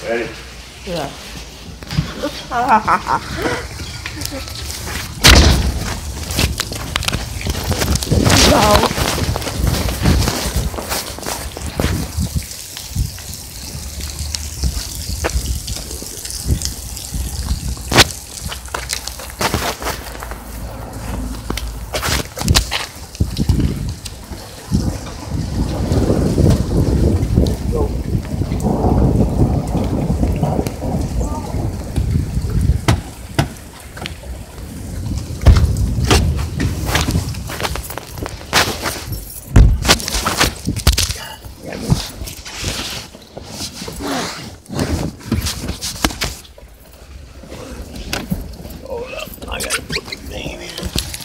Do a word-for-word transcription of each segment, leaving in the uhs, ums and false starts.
Ready? Yeah. No. Hold up, I gotta put the thing in.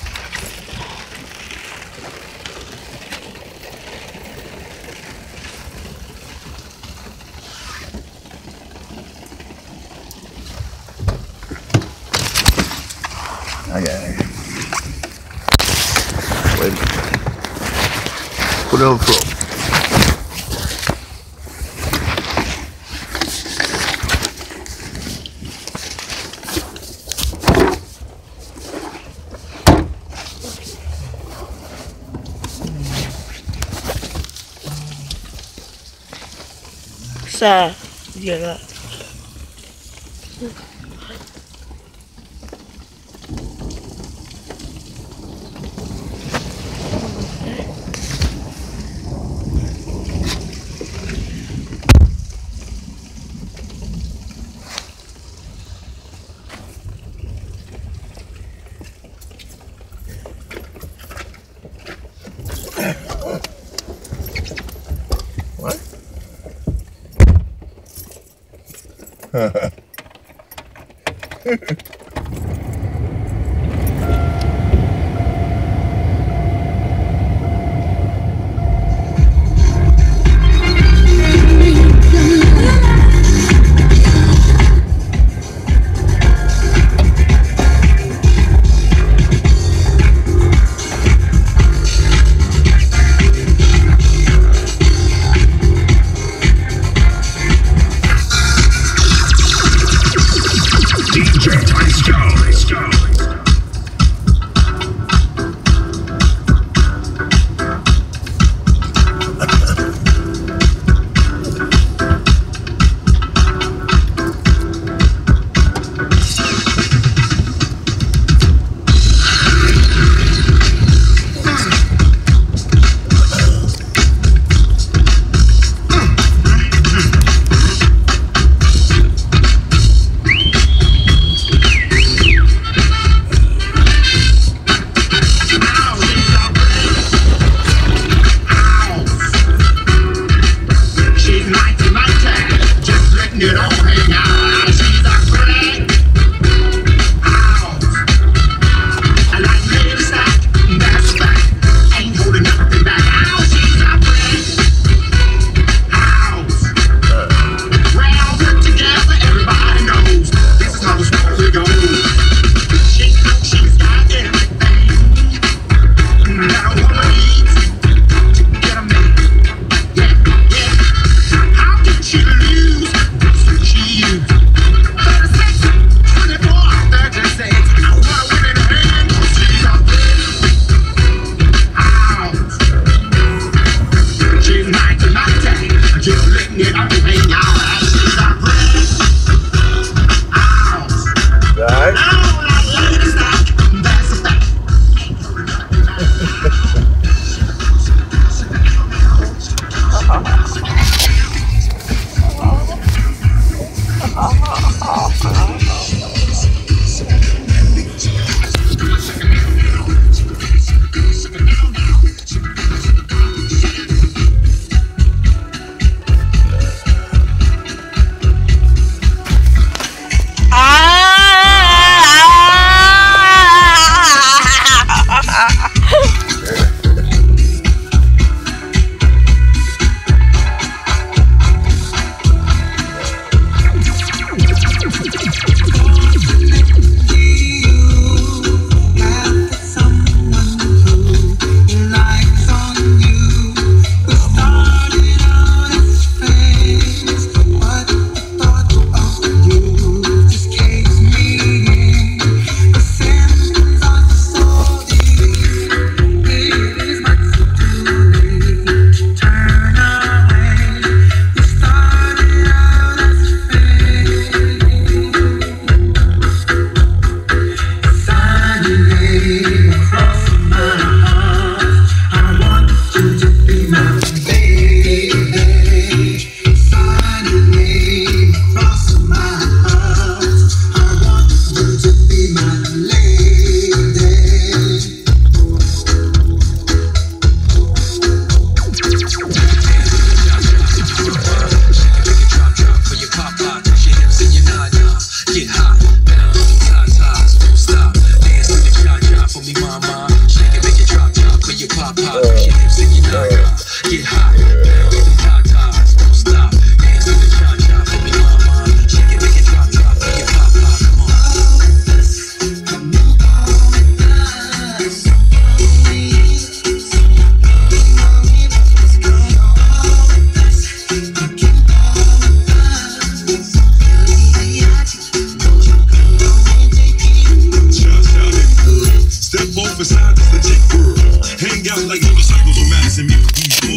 I got it. Wait a minute. Put it on the floor. Sad. Yeah, that. What?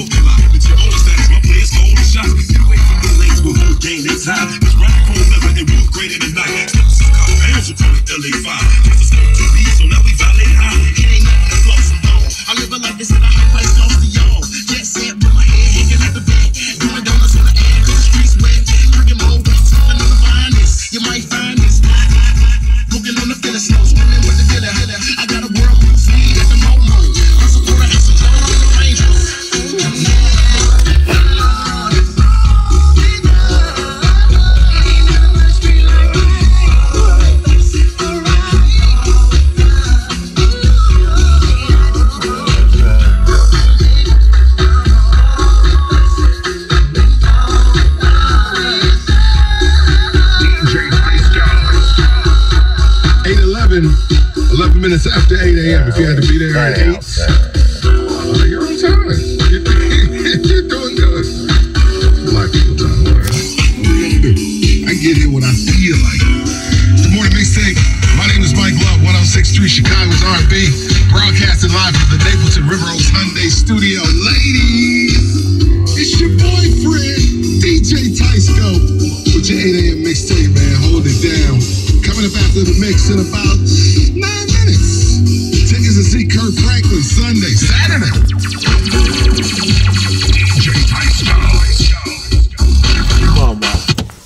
fourth July. But you always status, my players call the shots. Get away from the lanes, we'll hold game next time. It's rock, cold leather, and we was greater than night. Steps of cop pounds, we call it L A five. It's a scope to be, so now we violate high. It ain't nothing to floss and dog. I live a life that's at a high price, lost to y'all. Jet set with my head hanging at the back. Doing donuts on the air, cause the streets wet. Drinking more west, smoking on the finest. You might find this. Cooking on the filler snow, swimming with the dealer. I got a world with speed at the Momo. I'm so quarter ounce of John with the Range Rover. eleven minutes after eight A M If you had to be there at eight, uh, you're on time. You're, you're doing good. Black people time. All right. What are you gonna do? I get here when I feel like it. Good morning, mixtape. My name is Mike Love, one oh six point three Chicago's R and B, broadcasting live from the Napleton River Oaks Hyundai studio. Ladies, it's your boyfriend, D J Tysco, with your eight A M mixtape, man. Hold it down. Coming up after the mix in about nine minutes. Tickets to see Kirk Franklin Sunday, Saturday. D J Tysco. Come on, boy.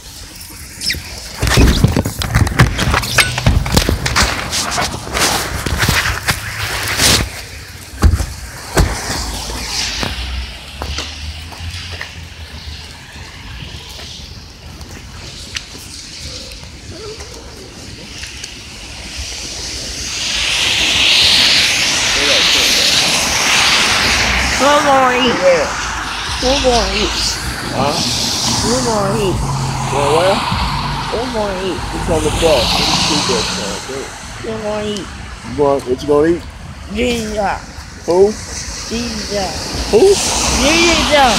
We're gonna eat. Where? We're gonna eat. Huh? We're gonna eat. Where, where? We're gonna eat. It's on the bus. Let's do that, okay? We're gonna eat. You going, what you gonna eat? Ginger. Who? Ginger. Who? Ginger.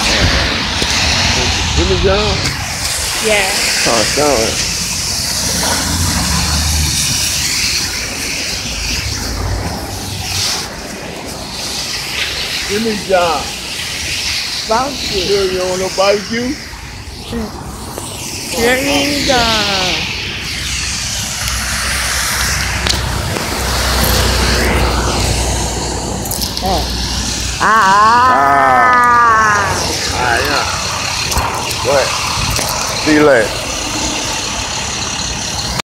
Jimmy John? Yeah. Oh, Stony. Jimmy John. Bouncy. Sure you don't want no barbecue? Ginger. Oh. Ah. Ah, yeah. Go ahead. See you later.